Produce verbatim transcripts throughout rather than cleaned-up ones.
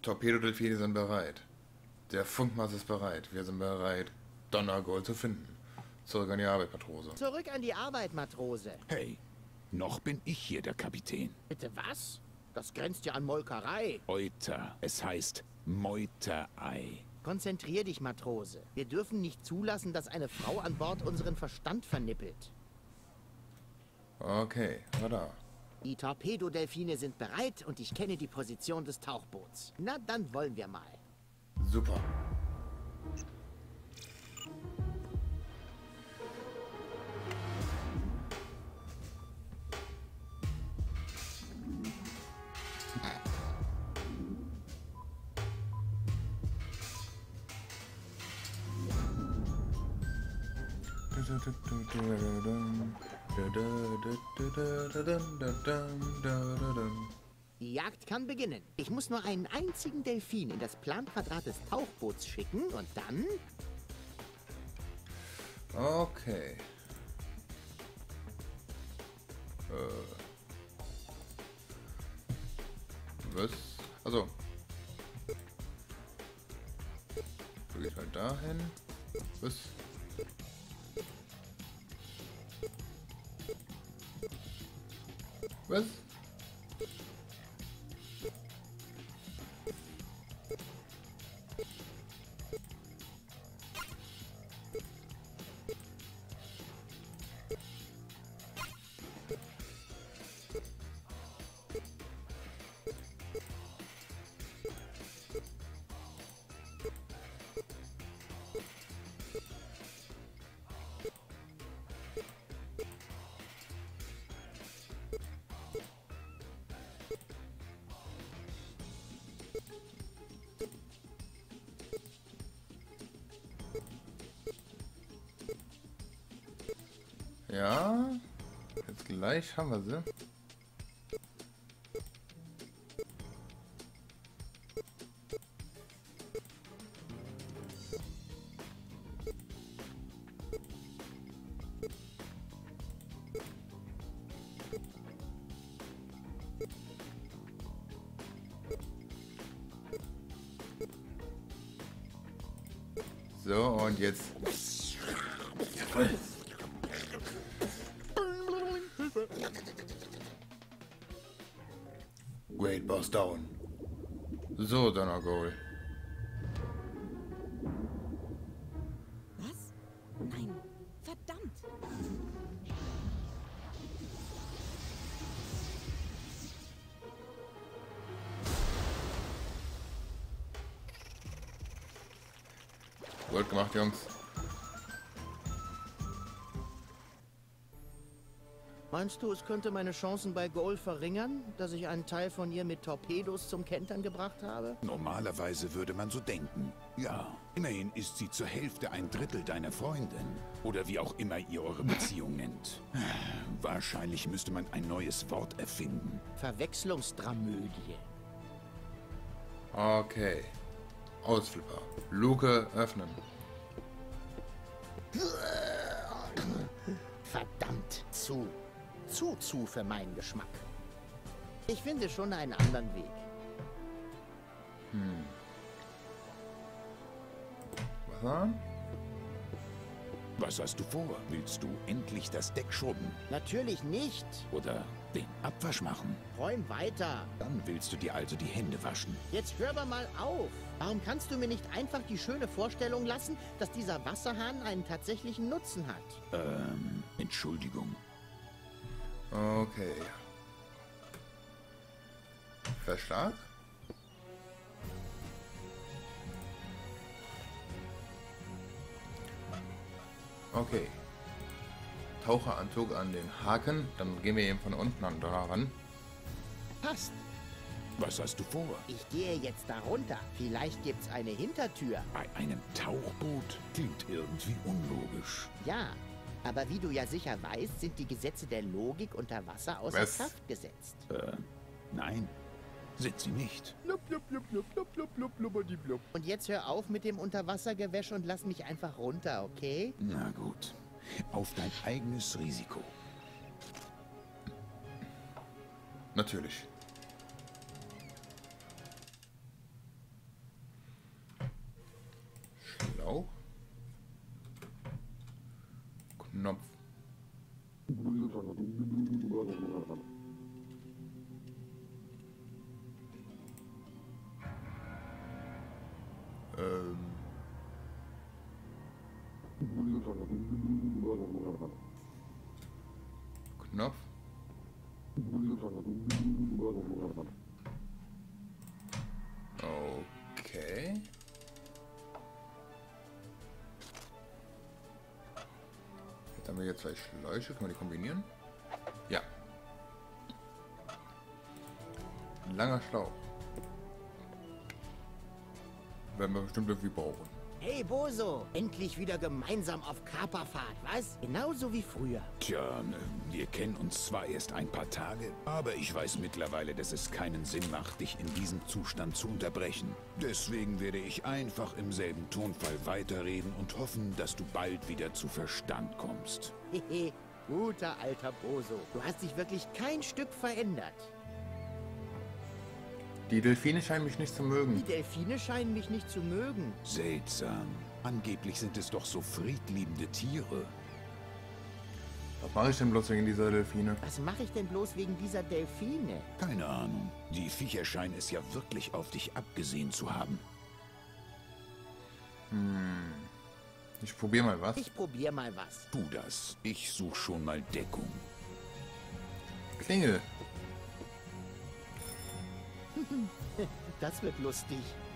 Torpedodelfine sind bereit. Der Funkmast ist bereit. Wir sind bereit, Donnergold zu finden. Zurück an die Arbeit, Matrose. Zurück an die Arbeit, Matrose. Hey, noch bin ich hier der Kapitän. Bitte was? Das grenzt ja an Molkerei. Euter. Es heißt Meuterei. Konzentrier dich, Matrose. Wir dürfen nicht zulassen, dass eine Frau an Bord unseren Verstand vernippelt. Okay, na da. Die Torpedodelfine sind bereit und ich kenne die Position des Tauchboots. Na, dann wollen wir mal. Super. Die Jagd kann beginnen. Ich muss nur einen einzigen Delfin in das Planquadrat des Tauchboots schicken und dann... Okay. Äh. Was? Also. Du gehst halt dahin. Was? Was? Ja, jetzt gleich haben wir sie. So, und jetzt. Great Boss down. So, Donnergold. Was? Nein, verdammt. Gut gemacht, Jungs. Meinst du, es könnte meine Chancen bei Goal verringern, dass ich einen Teil von ihr mit Torpedos zum Kentern gebracht habe? Normalerweise würde man so denken. Ja, immerhin ist sie zur Hälfte ein Drittel deiner Freundin. Oder wie auch immer ihr eure Beziehung nennt. Wahrscheinlich müsste man ein neues Wort erfinden. Verwechslungsdramödie. Okay. Ausflipper. Luke öffnen. Verdammt, zu. Zu, zu für meinen Geschmack. Ich finde schon einen anderen Weg. Hm. Was war? Was hast du vor? Willst du endlich das Deck schrubben? Natürlich nicht. Oder den Abwasch machen? Räum weiter. Dann willst du dir also die Hände waschen. Jetzt hör aber mal auf. Warum kannst du mir nicht einfach die schöne Vorstellung lassen, dass dieser Wasserhahn einen tatsächlichen Nutzen hat? Ähm, Entschuldigung. Okay. Verschlag? Okay. Taucheranzug an den Haken. Dann gehen wir eben von unten an daran. Passt. Was hast du vor? Ich gehe jetzt da runter. Vielleicht gibt's eine Hintertür. Bei einem Tauchboot? Klingt irgendwie unlogisch. Ja, aber wie du ja sicher weißt, sind die Gesetze der Logik unter Wasser außer Was? Kraft gesetzt. Äh, nein. Sind sie nicht. Und jetzt hör auf mit dem Unterwassergewäsch und lass mich einfach runter, okay? Na gut. Auf dein eigenes Risiko. Natürlich. Knopf. Okay. Jetzt haben wir hier zwei Schläuche. Können wir die kombinieren? Ja. Ein langer Schlauch. Werden wir bestimmt irgendwie brauchen. Hey Boso, endlich wieder gemeinsam auf Kaperfahrt, was? Genauso wie früher. Tja, wir kennen uns zwar erst ein paar Tage, aber ich weiß mittlerweile, dass es keinen Sinn macht, dich in diesem Zustand zu unterbrechen. Deswegen werde ich einfach im selben Tonfall weiterreden und hoffen, dass du bald wieder zu Verstand kommst. Hehe, guter alter Boso. Du hast dich wirklich kein Stück verändert. Die Delfine scheinen mich nicht zu mögen. Die Delfine scheinen mich nicht zu mögen. Seltsam. Angeblich sind es doch so friedliebende Tiere. Was mache ich denn bloß wegen dieser Delfine? Was mache ich denn bloß wegen dieser Delfine? Keine Ahnung. Die Viecher scheinen es ja wirklich auf dich abgesehen zu haben. Hm. Ich probiere mal was. Ich probier mal was. Tu das. Ich suche schon mal Deckung. Klingel. Das wird lustig.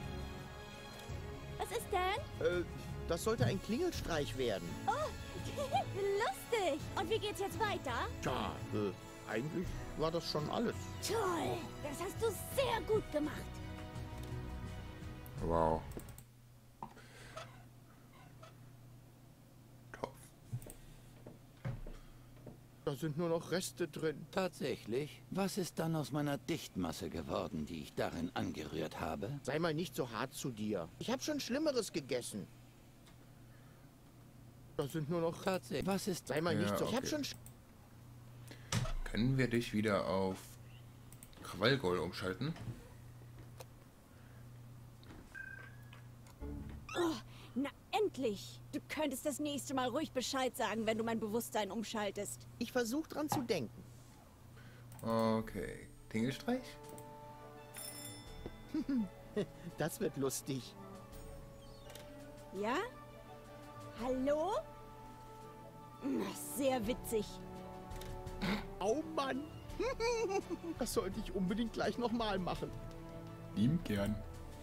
Was ist denn? Äh, das sollte ein Klingelstreich werden. Oh, lustig. Und wie geht's jetzt weiter? Tja, äh, eigentlich war das schon alles. Toll. Das hast du sehr gut gemacht. Wow. Top. Da sind nur noch Reste drin. Tatsächlich? Was ist dann aus meiner Dichtmasse geworden, die ich darin angerührt habe? Sei mal nicht so hart zu dir. Ich habe schon Schlimmeres gegessen. Da sind nur noch... Tatsächlich. Was ist... Sei mal Ja, nicht so... Ich habe okay. schon... Sch Können wir dich wieder auf Krawallgold umschalten? Oh, na endlich. Du könntest das nächste Mal ruhig Bescheid sagen, wenn du mein Bewusstsein umschaltest. Ich versuche dran zu denken. Okay. Tingelstreich? Das wird lustig. Ja? Hallo? Na, sehr witzig. Au Mann. Das sollte ich unbedingt gleich nochmal machen. Liebend gern.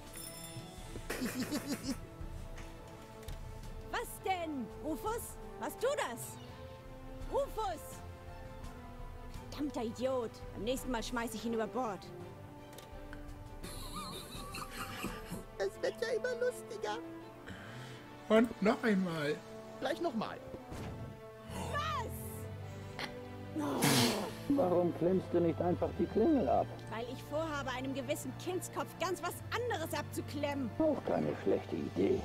Was denn? Rufus? Machst du das? Rufus! Verdammter Idiot. Beim nächsten Mal schmeiß ich ihn über Bord. Es wird ja immer lustiger. Und noch einmal. Gleich nochmal. Warum klemmst du nicht einfach die Klingel ab? Weil ich vorhabe, einem gewissen Kindskopf ganz was anderes abzuklemmen. Auch keine schlechte Idee.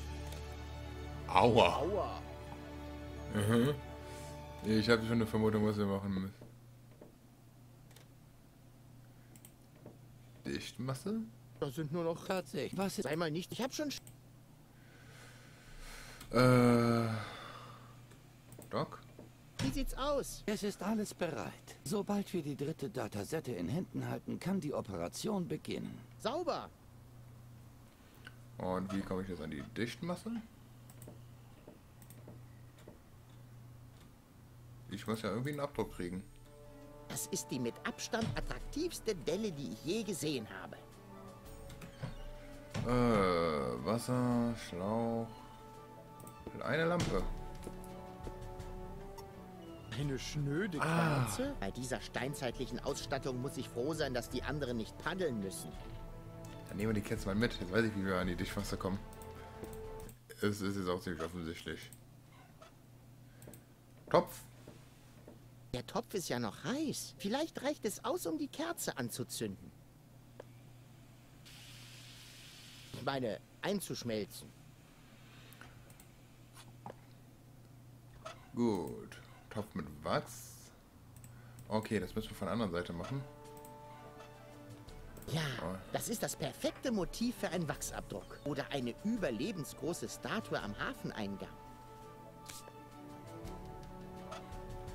Aua. Aua. Mhm. Ich habe schon eine Vermutung, was wir machen müssen. Dichtmasse? Da sind nur noch... Tatsächlich. Was ist... Sei mal nicht... Ich habe schon... Sch Äh... Doc? Wie sieht's aus? Es ist alles bereit. Sobald wir die dritte Datasette in Händen halten, kann die Operation beginnen. Sauber. Und wie komme ich jetzt an die Dichtmasse? Ich muss ja irgendwie einen Abdruck kriegen. Das ist die mit Abstand attraktivste Delle, die ich je gesehen habe. Äh, Wasser, Schlauch... Eine Lampe. Eine schnöde Ah. Kerze? Bei dieser steinzeitlichen Ausstattung muss ich froh sein, dass die anderen nicht paddeln müssen. Dann nehmen wir die Kerze mal mit. Jetzt weiß ich, wie wir an die Dichtmasse kommen. Es ist jetzt auch ziemlich offensichtlich. Topf. Der Topf ist ja noch heiß. Vielleicht reicht es aus, um die Kerze anzuzünden. Ich meine, einzuschmelzen. Gut. Topf mit Wachs. Okay, das müssen wir von der anderen Seite machen. Ja, das ist das perfekte Motiv für einen Wachsabdruck. Oder eine überlebensgroße Statue am Hafeneingang.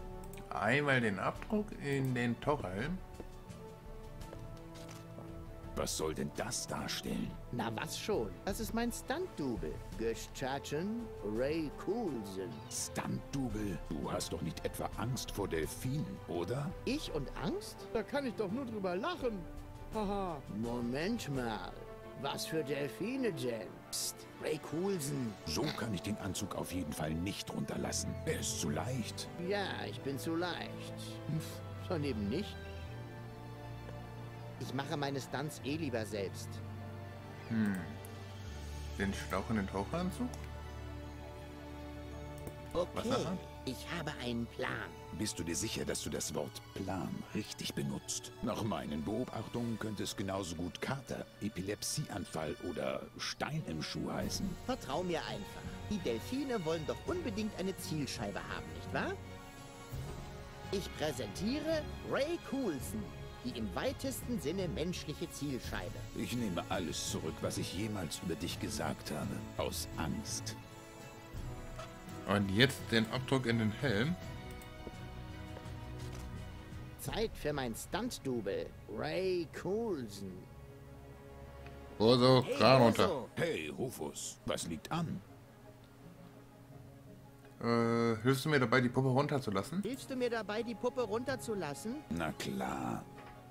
Einmal den Abdruck in den Taucherhelm. Was soll denn das darstellen? Na was schon? Das ist mein Stunt-Double. Gestatten Ray Coulson. Stunt-Double? Du hast doch nicht etwa Angst vor Delfinen, oder? Ich und Angst? Da kann ich doch nur drüber lachen. Haha. Moment mal. Was für Delfine denn? Psst, Ray Coulson. So kann ich den Anzug auf jeden Fall nicht runterlassen. Er ist zu leicht. Ja, ich bin zu leicht. Schon eben nicht. Ich mache meine Stunts eh lieber selbst. Hm. Den stauchenden Taucheranzug? Okay, Wasser? ich habe einen Plan. Bist du dir sicher, dass du das Wort Plan richtig benutzt? Nach meinen Beobachtungen könnte es genauso gut Kater, Epilepsieanfall oder Stein im Schuh heißen. Vertrau mir einfach. Die Delfine wollen doch unbedingt eine Zielscheibe haben, nicht wahr? Ich präsentiere Ray Coulson, die im weitesten Sinne menschliche Zielscheibe. Ich nehme alles zurück, was ich jemals über dich gesagt habe. Aus Angst. Und jetzt den Abdruck in den Helm. Zeit für mein Stunt-Double, Ray Coulson. Oh, so, Hey, Kran Boso. runter. Hey, Rufus, was liegt an? Äh, hilfst du mir dabei, die Puppe runterzulassen? Hilfst du mir dabei, die Puppe runterzulassen? Na klar.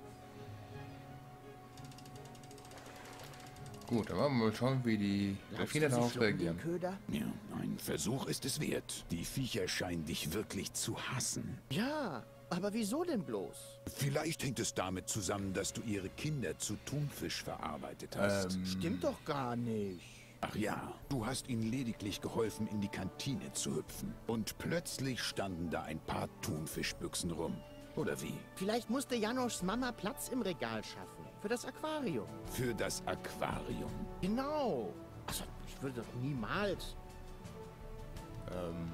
Gut, dann wollen wir mal schauen, wie die Delfine darauf reagieren. Köder? Ja, ein Versuch ist es wert. Die Viecher scheinen dich wirklich zu hassen. Ja, aber wieso denn bloß? Vielleicht hängt es damit zusammen, dass du ihre Kinder zu Thunfisch verarbeitet hast. Ähm, Stimmt doch gar nicht. Ach ja, du hast ihnen lediglich geholfen, in die Kantine zu hüpfen. Und plötzlich standen da ein paar Thunfischbüchsen rum. Oder wie? Vielleicht musste Janoschs Mama Platz im Regal schaffen. Für das Aquarium. Für das Aquarium. Genau. Also, ich würde doch niemals... ähm,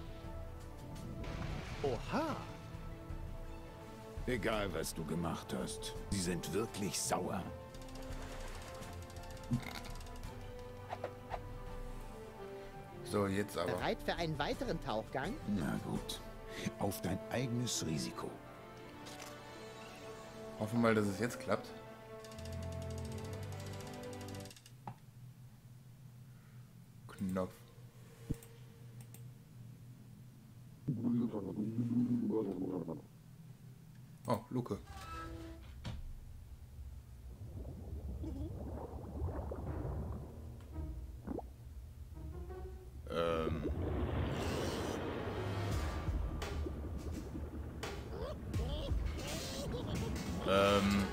Oha. Egal, was du gemacht hast. Sie sind wirklich sauer. so, jetzt aber. Bereit für einen weiteren Tauchgang? Na gut. Auf dein eigenes Risiko. Hoffen wir mal, dass es jetzt klappt. Knopf. Oh, Luke. Ähm. Ähm.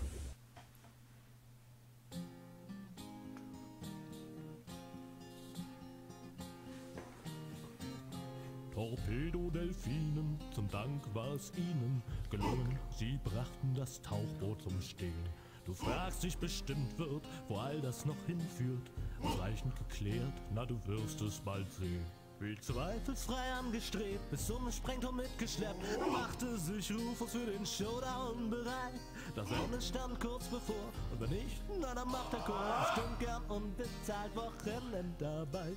Torpedodelfinen, zum Dank war es ihnen gelungen. Sie brachten das Tauchboot zum Stehen. Du fragst dich bestimmt wird, wo all das noch hinführt. Ausreichend geklärt, na du wirst es bald sehen. Wie zweifelsfrei angestrebt, bis zum Sprengturm mitgeschleppt, machte sich Rufus für den Showdown bereit. Das Ende stand kurz bevor, und wenn nicht, na dann macht er Chor bestimmt gern und bezahlt Wochenendarbeit.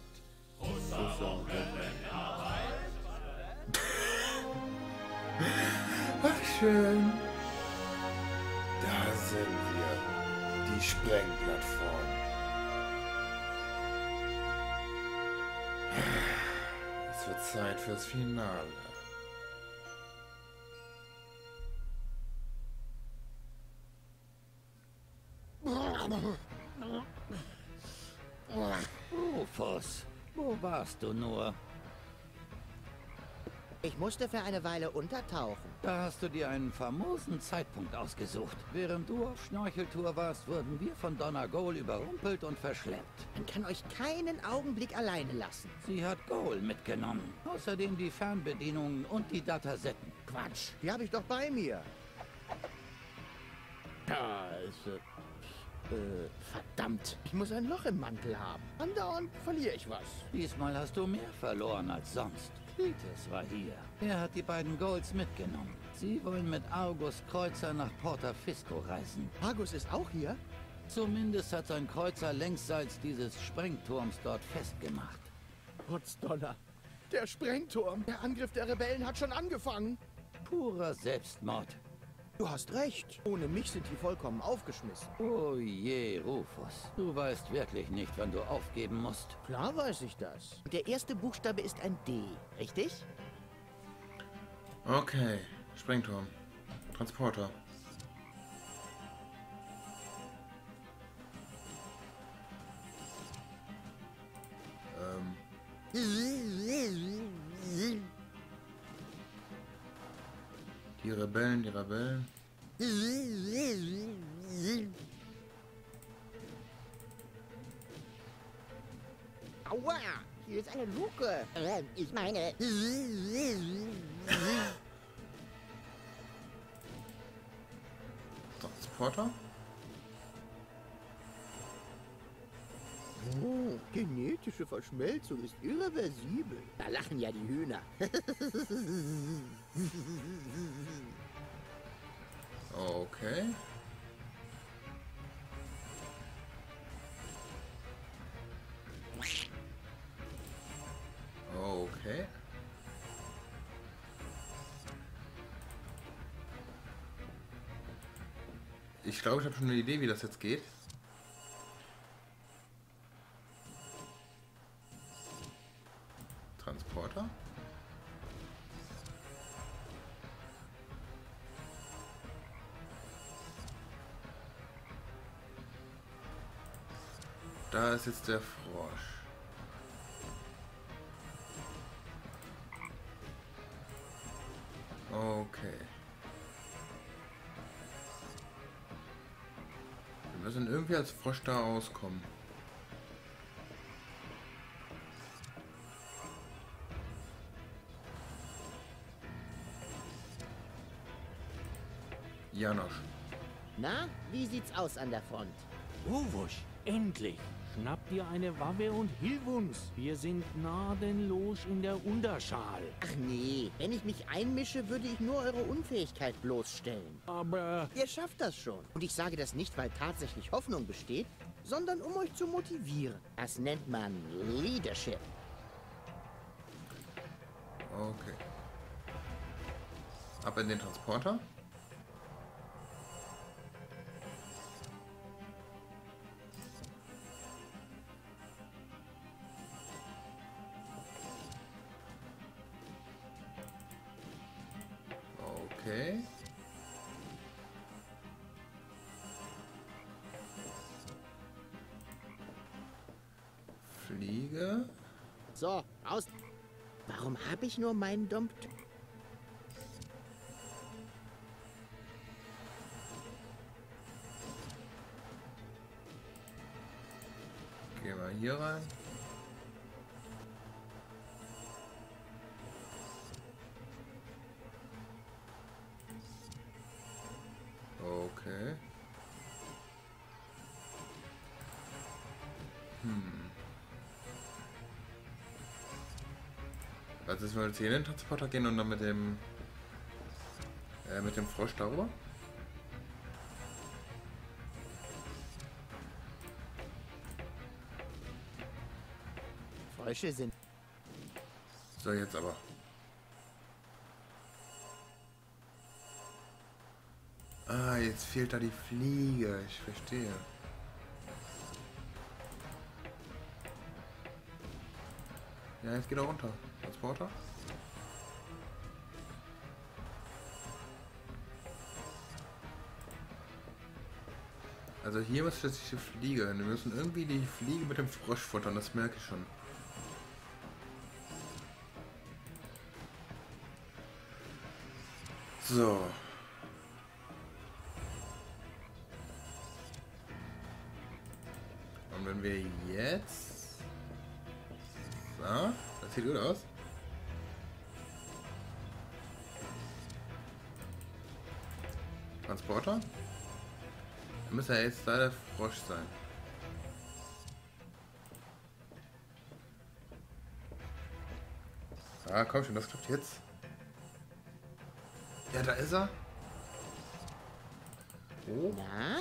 Ach, schön. Da sind wir. Die Sprengplattform. Es wird Zeit fürs Finale. Rufus, wo warst du nur? Ich musste für eine Weile untertauchen. Da hast du dir einen famosen Zeitpunkt ausgesucht. Während du auf Schnorcheltour warst, wurden wir von Donna Goal überrumpelt und verschleppt. Man kann euch keinen Augenblick alleine lassen. Sie hat Goal mitgenommen. Außerdem die Fernbedienungen und die Datasetten. Quatsch, die habe ich doch bei mir. Ja, ist, äh, äh, verdammt. Ich muss ein Loch im Mantel haben. Andauernd verliere ich was. Diesmal hast du mehr verloren als sonst. Cletus war hier. Er hat die beiden Goals mitgenommen. Sie wollen mit Argus Kreuzer nach Porta Fisco reisen. Argus ist auch hier? Zumindest hat sein Kreuzer längsseits dieses Sprengturms dort festgemacht. Potzdonner. Der Sprengturm. Der Angriff der Rebellen hat schon angefangen. Purer Selbstmord. Du hast recht. Ohne mich sind die vollkommen aufgeschmissen. Oh je, Rufus. Du weißt wirklich nicht, wann du aufgeben musst. Klar weiß ich das. Und der erste Buchstabe ist ein D, richtig? Okay. Sprengturm. Transporter. Ähm. Die Rebellen, die Rebellen. Aua! Hier ist eine Luke. Äh, ich meine... Transporter? Oh, genetische Verschmelzung ist irreversibel. Da lachen ja die Hühner. Okay. Okay. Ich glaube, ich habe schon eine Idee, wie das jetzt geht. Transporter. Da ist jetzt der Frosch. Okay. Wir müssen irgendwie als Frosch da auskommen. Janosch. Na, wie sieht's aus an der Front? Rufus, endlich! Schnapp dir eine Waffe und hilf uns. Wir sind gnadenlos in der Unterschal. Ach nee, wenn ich mich einmische, würde ich nur eure Unfähigkeit bloßstellen. Aber... Ihr schafft das schon. Und ich sage das nicht, weil tatsächlich Hoffnung besteht, sondern um euch zu motivieren. Das nennt man Leadership. Okay. Ab in den Transporter. Okay. Fliege. So, aus. Warum habe ich nur meinen Domp... Gehen wir hier rein. Okay. Hm. Also müssen wir jetzt hier in den Transporter gehen und dann mit dem äh, mit dem Frosch darüber. Frösche sind... So, jetzt aber. Ah, jetzt fehlt da die Fliege. Ich verstehe. Ja, jetzt geht er runter. Transporter. Also hier muss jetzt die Fliege hin. Wir müssen irgendwie die Fliege mit dem Frosch futtern, das merke ich schon. So. Und wenn wir jetzt... So, das sieht gut aus. Transporter. Da müsste ja jetzt da der Frosch sein. Ah, komm schon, das klappt jetzt. Ja, da ist er. Oh. Na?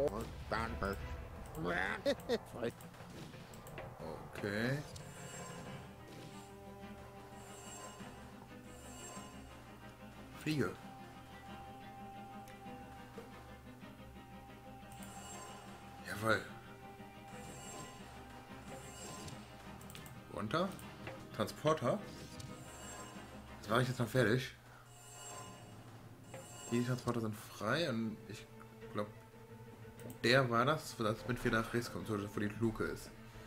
Voll. Okay. Fliege. Jawohl. Runter. Transporter. Das war ich jetzt noch fertig. Die Transporter sind frei und ich glaube, der war das, damit wir nach rechts kommen, wo die Luke ist.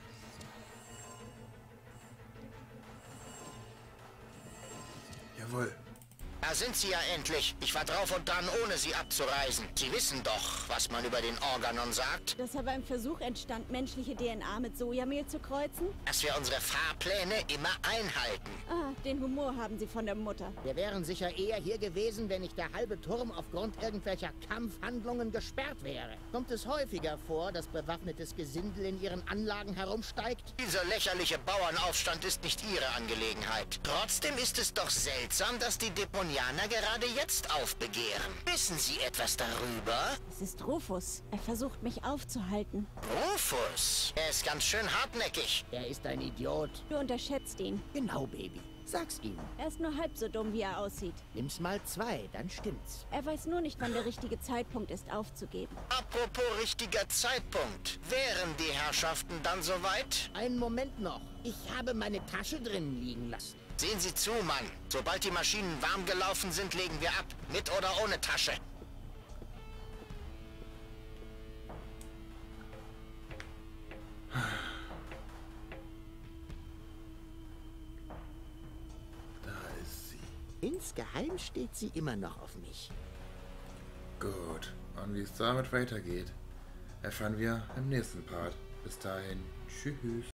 Jawohl. Da sind Sie ja endlich. Ich war drauf und dran, ohne Sie abzureisen. Sie wissen doch, was man über den Organon sagt. Dass er beim Versuch entstand, menschliche D N A mit Sojamehl zu kreuzen? Dass wir unsere Fahrpläne immer einhalten. Ah, den Humor haben Sie von der Mutter. Wir wären sicher eher hier gewesen, wenn nicht der halbe Turm aufgrund irgendwelcher Kampfhandlungen gesperrt wäre. Kommt es häufiger vor, dass bewaffnetes Gesindel in Ihren Anlagen herumsteigt? Dieser lächerliche Bauernaufstand ist nicht Ihre Angelegenheit. Trotzdem ist es doch seltsam, dass die Deponianer gerade jetzt aufbegehren. Wissen Sie etwas darüber? Es ist Rufus. Er versucht, mich aufzuhalten. Rufus? Er ist ganz schön hartnäckig. Er ist ein Idiot. Du unterschätzt ihn. Genau, Baby. Sag's ihm. Er ist nur halb so dumm, wie er aussieht. Nimm's mal zwei, dann stimmt's. Er weiß nur nicht, wann der richtige Zeitpunkt ist, aufzugeben. Apropos richtiger Zeitpunkt. Wären die Herrschaften dann soweit? Einen Moment noch. Ich habe meine Tasche drinnen liegen lassen. Sehen Sie zu, Mann. Sobald die Maschinen warm gelaufen sind, legen wir ab. Mit oder ohne Tasche. Da ist sie. Insgeheim steht sie immer noch auf mich. Gut. Und wie es damit weitergeht, erfahren wir im nächsten Part. Bis dahin. Tschüss.